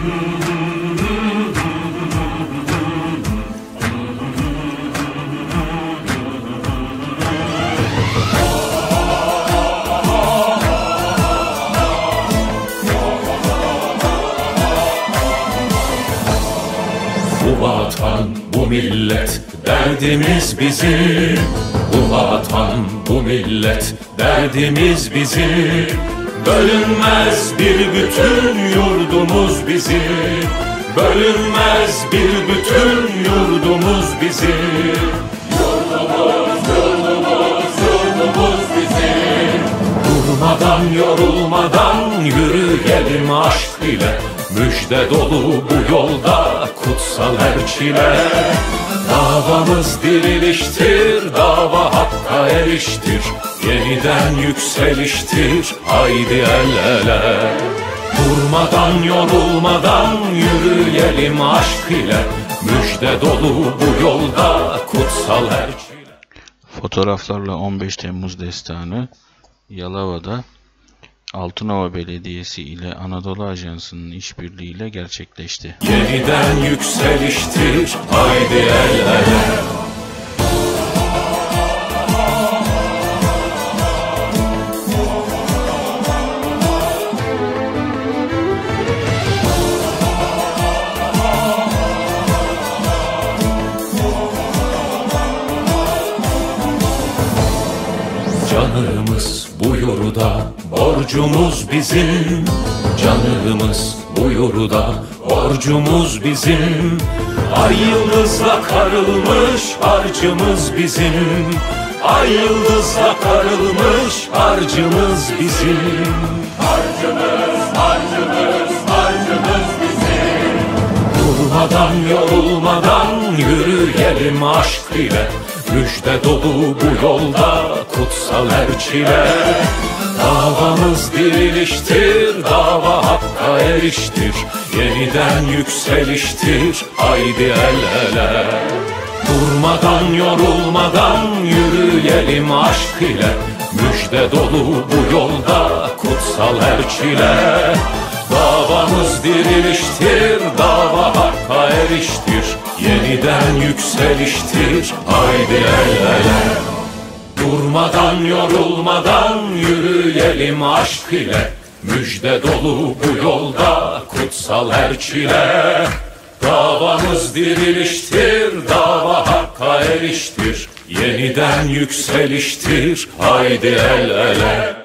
Bu vatan, bu millet, derdimiz bizim. Bu vatan, bu millet, derdimiz bizim. Bölünmez bir bütün yurdumuz bizim. Bölünmez bir bütün yurdumuz bizim. Yurdumuz, yurdumuz, yurdumuz bizim. Durmadan, yorulmadan yürüyelim aşk ile. Müjde dolu bu yolda kutsal her çile. Davamız diriliştir, dava hakka eriştir. Yeniden yükseliştir, haydi el ele. Durmadan, yorulmadan yürüyelim aşk ile. Müjde dolu bu yolda kutsal her çile. Fotoğraflarla 15 Temmuz destanı Yalova'da Altınova Belediyesi ile Anadolu Ajansı'nın işbirliğiyle gerçekleşti. Yeniden yükseliştir, haydi el ele. Canımız bu yurda, borcumuz bizim. Canımız bu yurda, borcumuz bizim. Ay yıldızla karılmış harcımız bizim. Ay yıldızla karılmış harcımız bizim. Harcımız, harcımız, harcımız bizim. Durmadan, yorulmadan yürüyelim aşk ile. Müjde dolu bu yolda kutsal her çile. Davamız diriliştir, dava hakka eriştir. Yeniden yükseliştir, haydi el ele. Durmadan, yorulmadan yürüyelim aşk ile. Müjde dolu bu yolda kutsal her çile. Davamız diriliştir, dava hakka eriştir. Yeniden yükseliştir, haydi el ele. Durmadan, yorulmadan yürüyelim aşk ile. Müjde dolu bu yolda kutsal her çile. Davamız diriliştir, dava hakka eriştir. Yeniden yükseliştir, haydi el ele.